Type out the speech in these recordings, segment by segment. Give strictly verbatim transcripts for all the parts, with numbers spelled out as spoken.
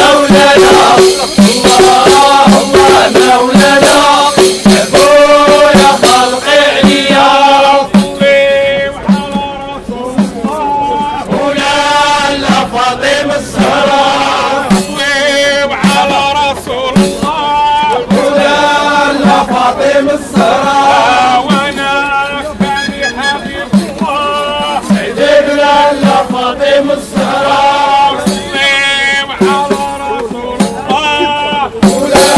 مولانا اللهم مولانا ابويا خلق عليا ولا فاطمه الزهراء وعلى رسول الله ولا فاطمه الزهراء وانا اخباري حبيب الله سيدي لا فاطمه الزهراء وسلم على رسول الله ولا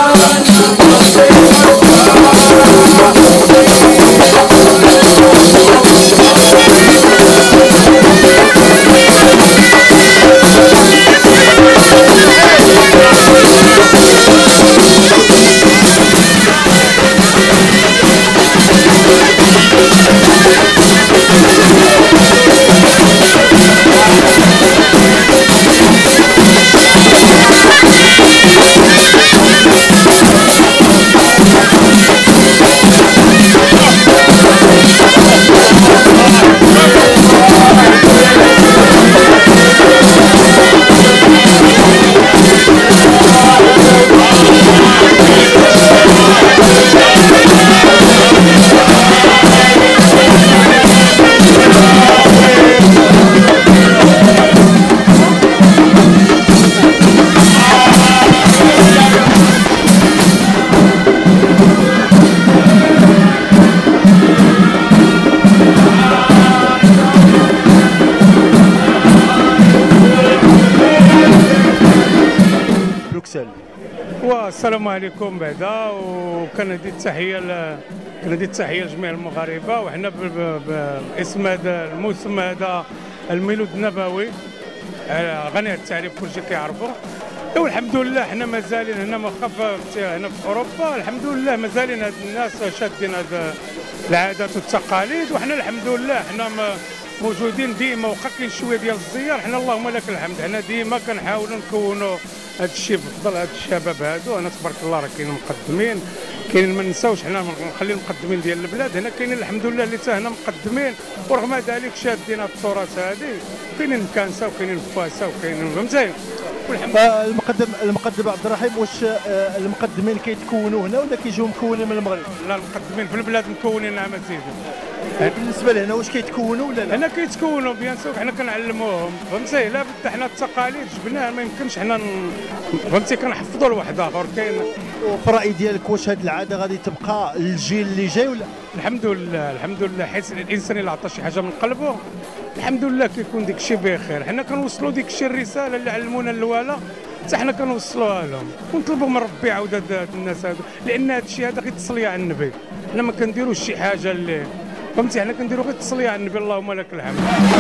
السلام عليكم بعدا، وكندي التحيه ل... كندي التحيه لجميع المغاربه، وحنا باسم هذا الموسم هذا الميلود النبوي غني التعريف كلشي كيعرفوا. والحمد لله حنا مازالين هنا مخفف هنا في اوروبا، الحمد لله مازالين هاد الناس شادين هاد العادات والتقاليد، وحنا الحمد لله حنا موجودين ديما، وخا كاين شويه ديال الزيار حنا اللهم لك الحمد، حنا ديما كنحاولوا نكونوا هاد الشيء بفضل هاد الشباب هادو. انا تبارك الله راه كاينين مقدمين، كاينين ما نساوش حنا نخلي المقدمين ديال البلاد هنا كاينين الحمد لله اللي حتى هنا مقدمين، ورغم ذلك شادين هاد التراث هادي، كاينين مكانسه وكاينين فاسه وكاينين فهمتي. المقدم المقدم عبد الرحيم، واش المقدمين كيتكونوا هنا ولا كيجيو مكونين من المغرب؟ لا المقدمين في البلاد مكونين نعم سيدي. بالنسبه لهنا واش كيتكونوا ولا لا؟ هنا كيتكونوا بيان سور، حنا كنعلموهم فهمتي، لا بد حنا التقاليد جبناها ما يمكنش حنا فهمتي كنحفظوا لواحد اخر. كاين وفي الراي ديالك واش هذه العاده غادي تبقى للجيل اللي جاي ولا؟ الحمد لله الحمد لله، حيت الانسان اللي عطى شي حاجه من قلبه الحمد لله كيكون ديك الشيء بخير. حنا كنوصلوا ديك الشيء الرساله اللي علمونا الوالا حتى حنا كنوصلوها لهم، ونطلبوا من ربي عاود هاد الناس هادو، لان هذا الشيء هذا غير تصليه على النبي. حنا ما كنديروش شي حاجه اللي فهمتي، حنا كنديروا غير تصليه على النبي اللهم لك الحمد.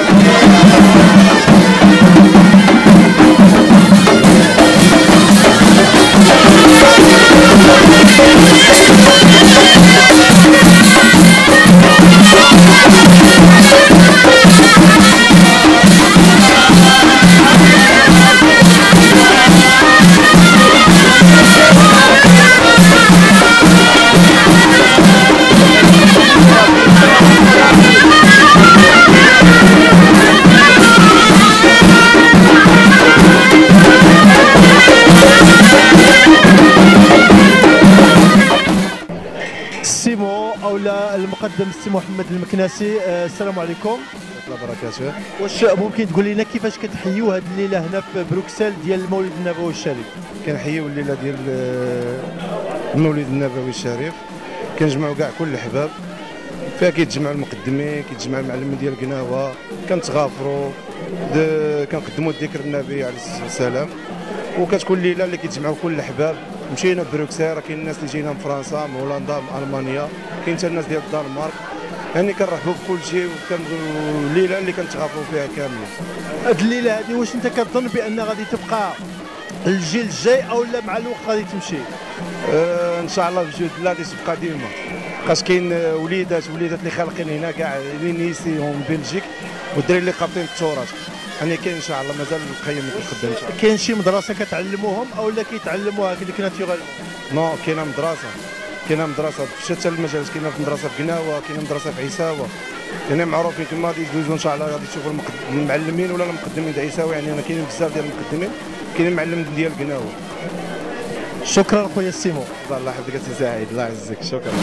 المقدم السي محمد المكناسي، السلام عليكم ورحمه الله وبركاته. واش ممكن تقول لنا كيفاش كتحيوا هذه الليله هنا في بروكسل ديال المولد النبوي الشريف؟ كنحيوا الليله ديال المولد النبوي الشريف، كنجمعوا كاع كل الاحباب فيها، كيتجمعوا المقدمين، كيتجمع المعلم ديال قناوه، كنتغافروا كنقدموا الذكر النبي عليه الصلاه والسلام، وكتكون الليله اللي كيتجمعوا كل الاحباب. مشينا بروكسل، راه كاين الناس اللي جايين من فرنسا من هولندا من المانيا، كاين حتى الناس ديال الدنمارك، يعني كنرحبوا بكل شيء، وكنقولوا الليله اللي كنتغافروا فيها كاملين. هاد الليله هذه واش انت كتظن بان غادي تبقى الجيل الجاي او لا مع الوقت غادي تمشي؟ آه ان شاء الله بجوج الله غادي تبقى ديما، خاص كاين وليدات وليدات اللي خالقين هنا كاع لينيسي هون بلجيك، والدراري اللي قابطين التراث، يعني كاين ان شاء الله مازال القيم كيخدم. كاين شي مدرسه كتعلموهم او لا كيتعلموها هكذاك ناتيغال؟ نو كاينه مدرسه، كاينه مدرسه في شتى المجالات، كاينه في مدرسه في قناوه، كاينه مدرسه في عيساوه، يعني معروفين كما غادي يدوزوا ان شاء الله، غادي تشوفوا المعلمين ولا المقدمين د عيساوه، يعني انا كاينين بزاف ديال المقدمين كاين المعلم ديال قناوه. شكرا خويا سيمو. الله يحفظك سي سعيد، الله يعزك، شكرا.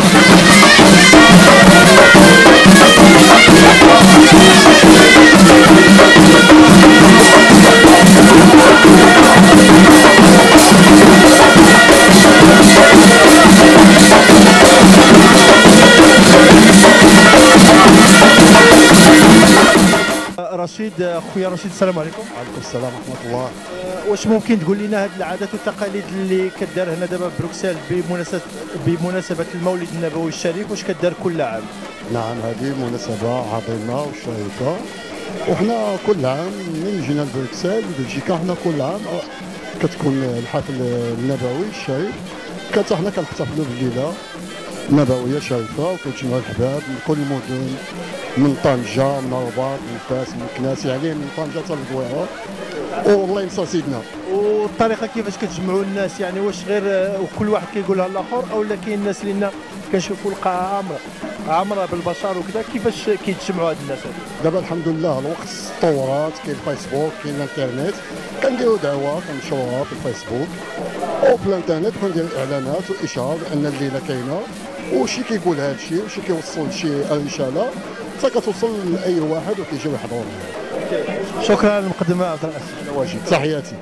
رشيد، خويا رشيد، السلام عليكم. وعليكم السلام ورحمه الله. واش ممكن تقول لنا هذه العادات والتقاليد اللي كدار هنا دابا بروكسل بمناسبه بمناسبه المولد النبوي الشريف، واش كدار كل عام؟ نعم، هذه مناسبه عظيمه وشيقه، وحنا كل عام من جينا لبروكسل بلجيكا حنا كل عام كتكون الحفل النبوي الشريف. كانت حنا كنحتفلوا بالليله نبويه شريفه، وكنجمعوا الحباب من كل المدن، من طنجه، من الرباط، من فاس، من كناس، يعني من طنجه حتى للبويره. والله ينصر سيدنا. والطريقه كيفاش كتجمعوا الناس؟ يعني واش غير وكل واحد كيقولها للاخر، او لا كاين الناس اللي كنشوفوا القاعه عامره عامره بالبشر وكذا، كيفاش كيتجمعوا هاد الناس هادو؟ دابا الحمد لله الوقت تطورات، كاين الفيسبوك، كاين الانترنت، كنديروا دعوه كنشروها في الفيسبوك وفي الانترنت، كندير الاعلانات والاشهار بان الليله كاينه، وشي كيقول هذا الشيء وشي كيوصل شي رساله حتى كتوصل لاي واحد وكيجيو يحضروا معنا. شكرا المقدمه عبد الرحمن. على واجب، تحياتي.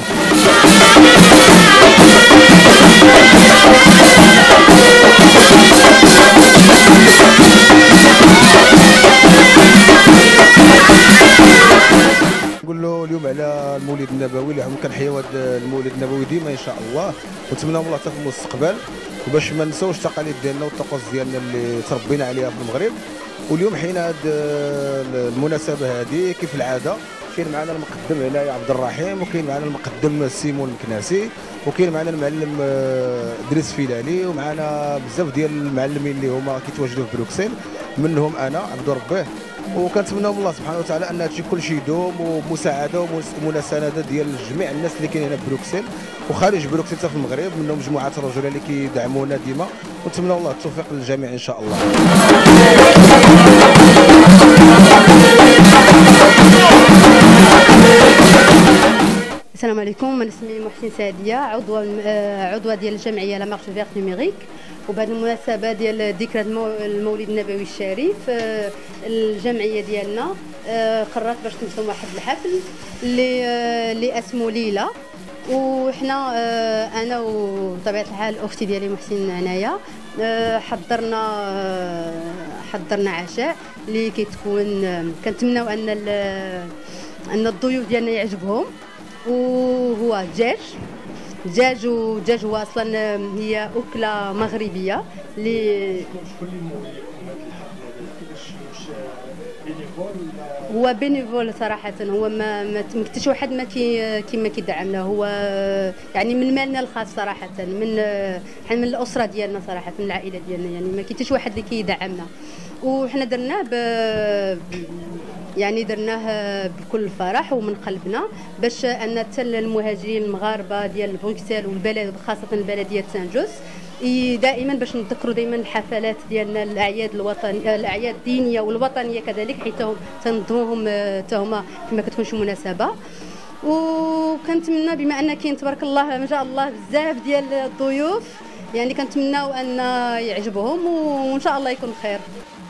نقول له اليوم على المولد النبوي اللي عم كنحيوا هذا المولد النبوي ديما ان شاء الله، ونتمنى من الله حتى في المستقبل، وباش ما نساوش التقاليد ديالنا والطقوس ديالنا اللي تربينا عليها في المغرب. واليوم حين هذه المناسبه هذه كيف العاده كاين معنا المقدم هنايا عبد الرحيم، وكاين معنا المقدم سيمون المكناسي، وكاين معنا المعلم ادريس فيلالي، ومعنا بزاف ديال المعلمين اللي هما كيتواجدوا في بروكسل، منهم انا عبد ربيه. وكنتمناو من الله سبحانه وتعالى ان هادشي كلشي يدوم، ومساعده ومسانده ديال جميع الناس اللي كاينين هنا في بروكسل وخارج بروكسل حتى في المغرب، منهم مجموعه الرجال اللي كيدعمونا ديما، ونتمنى الله التوفيق للجميع ان شاء الله. السلام عليكم، انا اسمي محسن سعديه، عضوه عضوه ديال الجمعيه لا مارش فيغ نيميريك. وبهذه المناسبه ديال ذكرى المولد النبوي الشريف، الجمعيه ديالنا قررت باش تنظم واحد الحفل اللي اللي اسمه ليله، وحنا انا وطبيعه الحال اختي ديالي محسن هنايا حضرنا حضرنا عشاء اللي كتكون كنتمناو ان ان الضيوف ديالنا يعجبهم، وهو دجاج دجاج ودجاج هو اصلا هي اكله مغربيه اللي هو بينيفول صراحه. هو ما ما حتى واحد ما كي كيما كيدعمنا، هو يعني من مالنا الخاص صراحه، من حنا من الاسره ديالنا صراحه، من العائله ديالنا، يعني ما كاين حتى واحد اللي كيدعمنا، وحنا درناه ب يعني درناه بكل فرح ومن قلبنا، باش ان حتى المهاجرين المغاربه ديال بروكسل والبلد خاصه البلديه سان جوس دائما باش نذكروا دائما الحفلات ديالنا، الاعياد الوطنيه الاعياد الدينيه والوطنيه كذلك، حيت تنظموهم حتى هما كما كتكون شي مناسبه. وكنتمنى بما ان كاين تبارك الله ما شاء الله بزاف ديال الضيوف، يعني كنتمناو ان يعجبهم وان شاء الله يكون خير.